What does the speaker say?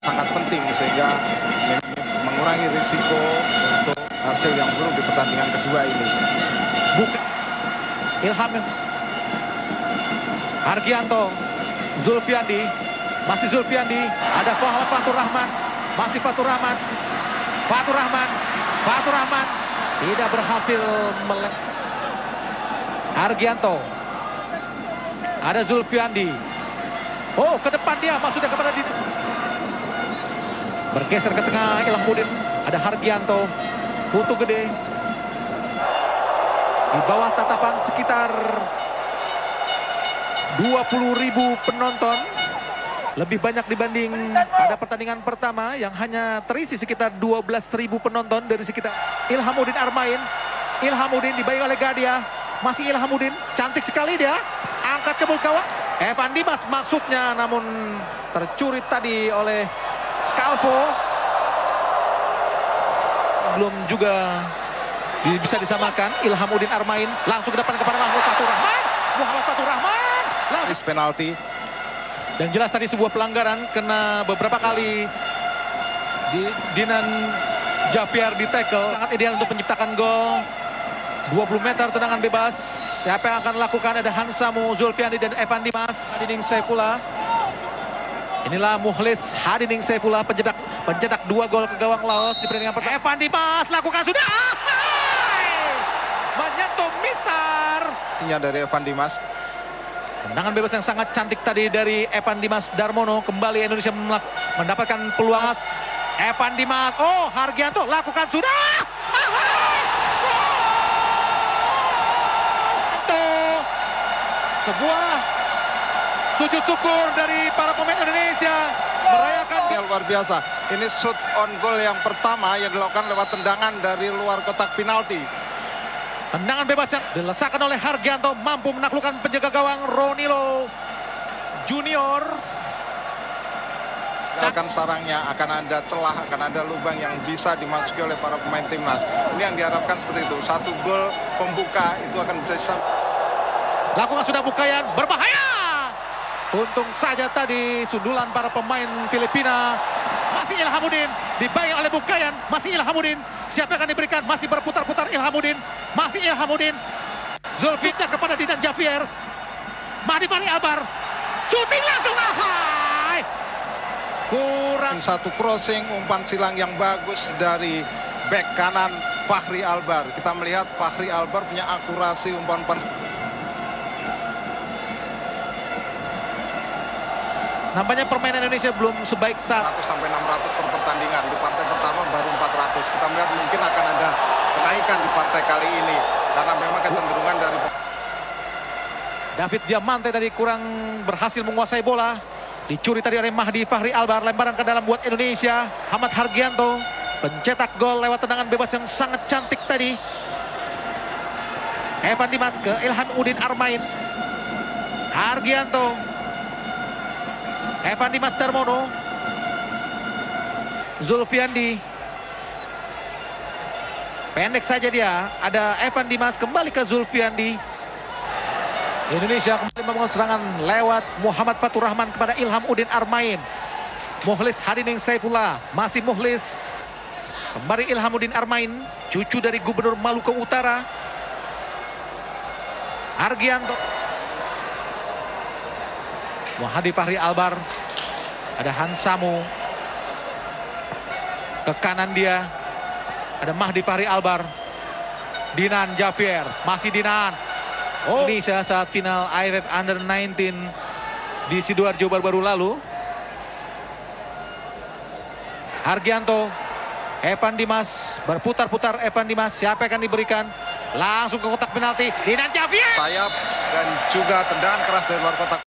sangat penting sehingga mengurangi risiko untuk hasil yang buruk di pertandingan kedua ini. Ilham Hargianto, Zulfiandi, masih Zulfiandi, ada Muhammad Fatur Rahman, masih Fatur Rahman, Fatur Rahman tidak berhasil Hargianto, ada Zulfiandi, oh ke depan dia maksudnya kepada bergeser ke tengah Ilhamuddin, ada Hargianto, butuh gede di bawah tatapan sekitar 20.000 penonton, lebih banyak dibanding pada pertandingan pertama yang hanya terisi sekitar 12.000 penonton dari sekitar. Ilhamuddin Armain, Ilhamuddin dibayang oleh Gadia, masih Ilhamuddin, cantik sekali dia, angkat ke gawang. Evan Dimas maksudnya, namun tercuri tadi oleh Calvo. Belum juga bisa disamakan. Ilhamuddin Armain langsung ke depan kepada Muhammad Fatur Rahman, langsung Penalti. Dan jelas tadi sebuah pelanggaran kena beberapa kali Dinan Javier di tackle. Sangat ideal untuk menciptakan gol. 20 meter tendangan bebas. Siapa yang akan lakukan? Ada Hansamu, Zulfiandi dan Evan Dimas. Hadining Saifullah. Inilah Mukhlis Hadining Saifullah, pencetak 2 gol ke gawang Laos di pertandingan pertama. Evan Dimas lakukan sudah. Menyentuh Mister. Sinyal dari Evan Dimas. Tendangan bebas yang sangat cantik tadi dari Evan Dimas Darmono. Kembali Indonesia mendapatkan peluang. Evan Dimas, oh Hargianto lakukan sudah. Sebuah sujud syukur dari para pemain Indonesia merayakan. Yang luar biasa. Ini shoot on goal yang pertama yang dilakukan lewat tendangan dari luar kotak penalti. Tendangan bebas yang dilesakan oleh Hargianto mampu menaklukkan penjaga gawang Ronilo Junior. Akan sarangnya, akan ada celah, akan ada lubang yang bisa dimasuki oleh para pemain timnas. Ini yang diharapkan seperti itu. 1 gol pembuka itu akan menjadi. Lakukan sudah Bukayan, berbahaya. Untung saja tadi sundulan para pemain Filipina. Masih Ilhamuddin, dibayang oleh Bukayan, masih Ilhamuddin. Siapa yang akan diberikan? Masih berputar-putar Ilhamuddin, masih Ilhamuddin. Zulfikar kepada Dinan Javier. Mahdi Fahri Albar, shooting langsung, ahai. Kurang. Satu crossing, umpan silang yang bagus dari bek kanan Fahri Albar. Kita melihat Fahri Albar punya akurasi umpan-umpan. Nampaknya permainan Indonesia belum sebaik saat 100 sampai 600 per pertandingan. Di partai pertama baru 400. Kita melihat mungkin akan ada kenaikan di partai kali ini karena memang kecenderungan dari David Diamante tadi kurang berhasil menguasai bola. Dicuri tadi oleh Mahdi Fahri Albar, lemparan ke dalam buat Indonesia. Ahmad Hargianto pencetak gol lewat tendangan bebas yang sangat cantik tadi. Evan Dimas ke Ilhamuddin Armain. Hargianto, Evan Dimas Darmono, Zulfiandi. Pendek saja dia, ada Evan Dimas kembali ke Zulfiandi. Indonesia kembali membangun serangan lewat Muhammad Fatur Rahman kepada Ilhamuddin Armain. Mukhlis Hadining Saifullah, masih Mukhlis. Kembali Ilhamuddin Armain, cucu dari Gubernur Maluku Utara. Hargianto. Mahdi Fahri Albar, ada Hansamu, ke kanan dia, ada Mahdi Fahri Albar, Dinan Javier, masih Dinan. Oh, Indonesia saat final AFF Under-19 di Sidoarjo baru-baru lalu. Hargianto, Evan Dimas, berputar-putar Evan Dimas, siapa yang akan diberikan? Langsung ke kotak penalti, Dinan Javier. sayap dan juga tendangan keras dari luar kotak.